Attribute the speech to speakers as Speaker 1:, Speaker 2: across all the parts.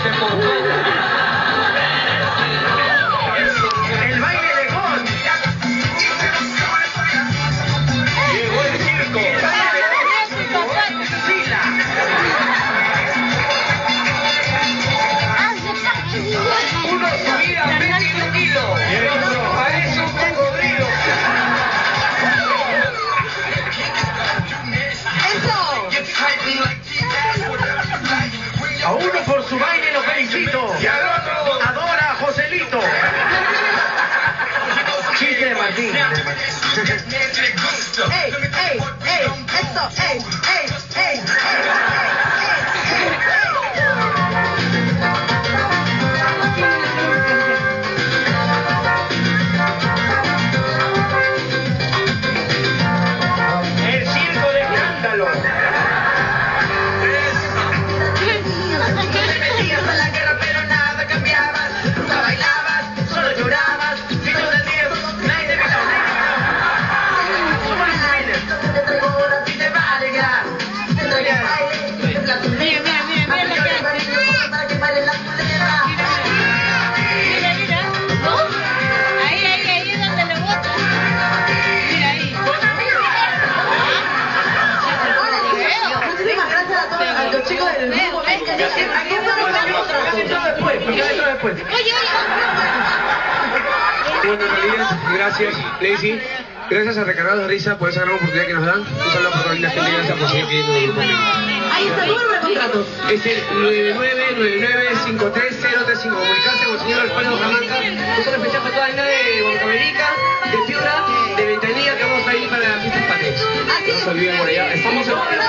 Speaker 1: Se portó.
Speaker 2: El baile de gol.
Speaker 1: Llegó el circo.
Speaker 2: Sila. Uno subía 21 kilos.
Speaker 1: Y el otro
Speaker 2: Parece un cocodrilo. A uno por su baile lo felicito.
Speaker 1: y al otro.
Speaker 2: Adora a Joselito. Chiste de Martín.
Speaker 3: ¡Ey, ey, ey! ¡Esto! ¡Ey, ey, ey!
Speaker 2: El circo de escándalo.
Speaker 3: Te metías a la guerra pero nada cambiabas. Nunca bailabas, solo llorabas. Gritos de miedo, nadie te miró. Somos los bailes. Te traigo ahora y te va a alegrar. Te traigo el baile, te plato un
Speaker 4: Mira, mira, mira, mira lo que hace.
Speaker 3: para que baile la culebra.
Speaker 4: Mira, mira. Ahí, ahí, ahí es donde le bota. Mira ahí.
Speaker 3: Muchísimas gracias a todos, a los chicos del grupo. Aquí
Speaker 2: Entró después.
Speaker 4: Oye,
Speaker 5: Bueno, Rodríguez, gracias, Lacey. Gracias a Recargados de Risa por esa gran oportunidad que nos dan. Un saludo para toda la gente, gracias por seguir queriendo el grupo.
Speaker 3: ahí está el número de contratos.
Speaker 5: Es el 99995335. Comunicarse con el señor Alfredo Jamanca. Nosotros festejamos toda la isla de Huancavelica, de Piura, de Ventanilla, que vamos a ir para las fiestas patrias. No se olviden por allá. Estamos en...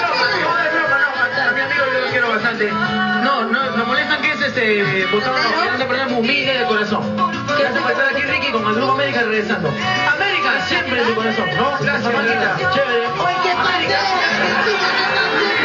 Speaker 2: A mi amigo yo lo quiero bastante. No, nos molestan que es botón de poner humilde de corazón. Gracias por estar aquí, Ricky, con el grupo América regresando. América siempre en tu corazón, ¿no? Gracias, Paquita. Chévere.
Speaker 3: ¡Oye, qué
Speaker 2: América.
Speaker 3: padre!